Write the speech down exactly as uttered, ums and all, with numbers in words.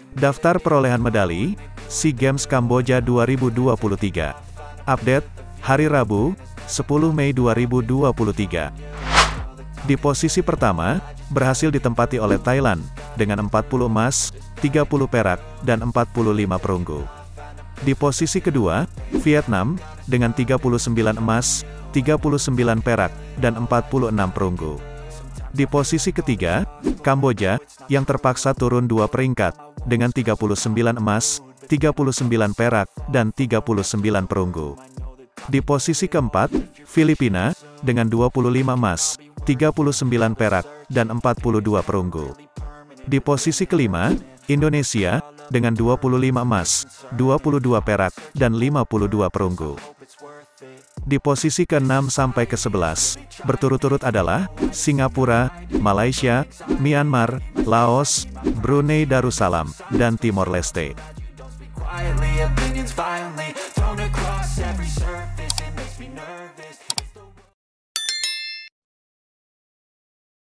Daftar perolehan medali SEA Games Kamboja dua ribu dua puluh tiga. Update, hari Rabu, sepuluh Mei dua ribu dua puluh tiga. Di posisi pertama, berhasil ditempati oleh Thailand, dengan empat puluh emas, tiga puluh perak, dan empat puluh lima perunggu. Di posisi kedua, Vietnam, dengan tiga puluh sembilan emas, tiga puluh sembilan perak, dan empat puluh enam perunggu. Di posisi ketiga, Kamboja, yang terpaksa turun dua peringkat, dengan tiga puluh sembilan emas, tiga puluh sembilan perak, dan tiga puluh sembilan perunggu. Di posisi keempat, Filipina, dengan dua puluh lima emas, tiga puluh sembilan perak, dan empat puluh dua perunggu. Di posisi kelima, Indonesia, dengan dua puluh lima emas, dua puluh dua perak, dan lima puluh dua perunggu. Di posisi keenam sampai ke sebelas, berturut-turut adalah Singapura, Malaysia, Myanmar, Laos, Brunei Darussalam, dan Timor Leste.